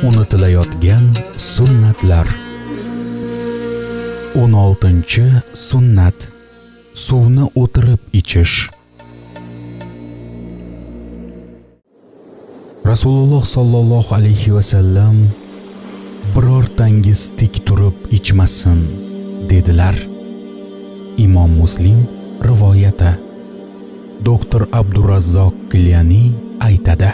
Unutilayotgan sunnatlar. 16-sunnat. Suvni o'tirib ichish. Rasululloh sallallohu alayhi va sallam birortangiz tik turib ichmasin dedilar. Imom Muslim rivoyati. Doktor Abdurazzoq Kilyani aytadi: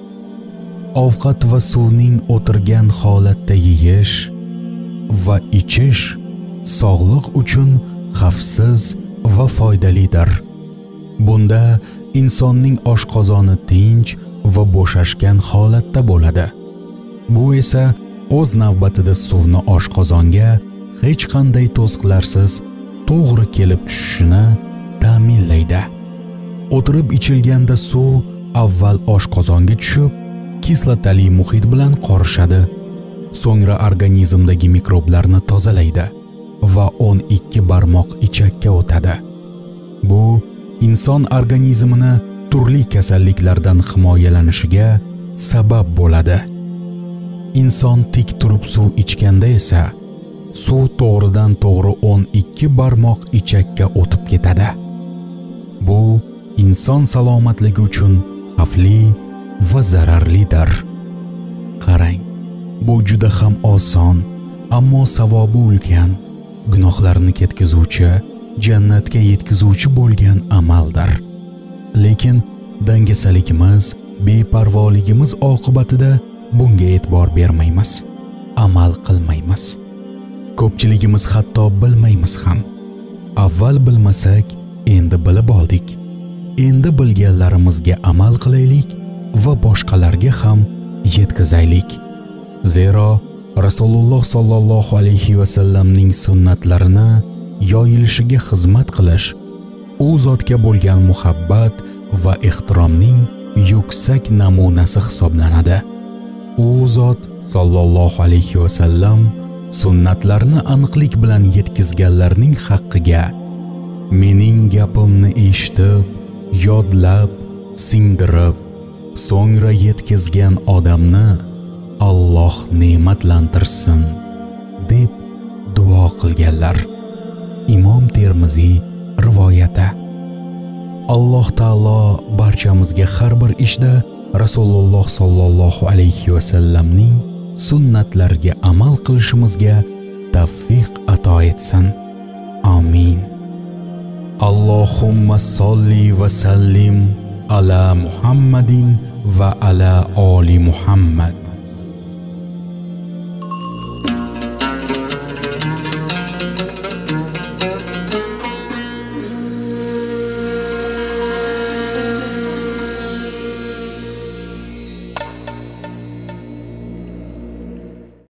ovqat va suvning o'tirgan holatda yeyish va ichish sog'liq uchun xavfsiz va foydalidir. Bunda insonning oshqozoni tinch va bo'shashgan holatda bo'ladi. Bu esa o'z navbatida suvni oshqozonga hech qanday to'siqlarsiz to'g'ri kelib tushishini ta'minlaydi. O'tirib ichilganda suv avval oshqozonga tushib, kislotali muhit bilan qorishadi. So'ngra organizmdagi mikroblarni tozalaydi va 12 barmoq ichakka o'tadi. Bu inson organizmini turli kasalliklardan himoyalanishiga sabab bo'ladi. Inson tik turib suv ichganda esa suv to'g'ridan to'g'ri 12 barmoq ichakka o'tib ketadi. Bu inson salomatligi uchun xavfli va zararlidir. Qarang, bu juda ham oson, ammo savobi ulkan, gunohlarni ketkizuvchi, jannatga yetkazuvchi bo'lgan amaldir. Lekin dangasaligimiz, beparvoligimiz oqibatida bunga e'tibor bermaymiz, amal qilmaymiz. Ko'pchiligimiz hatto bilmaymiz ham. Avval bilmasak, endi bilib oldik. Endi bilganlarimizga amal qilaylik va boshqalarga ham yetkazaylik. Zero Rasululloh sallallohu alayhi va sallamning sunnatlarini yoyilishiga xizmat qilish u zotga bo'lgan muhabbat va ehtiromning yuksak namunasi hisoblanadi. U zot sallallohu alayhi va sallam sunnatlarni aniqlik bilan yetkazganlarning haqqiga mening gapimni eshitib, yodlab, singdirib, so'ngra yetkazgan odamni Alloh ne'matlantirsin deb duo qilganlar. Imom Termiziy rivoyati. Alloh taolo barchamizga har bir ishda Rasululloh sallallohu alayhi va sallamning sunnatlariga amal qilishimizga tavfiq ato etsin. Amin. Allohumma solli va sallim ala Muhammadin va ala oli Muhammad.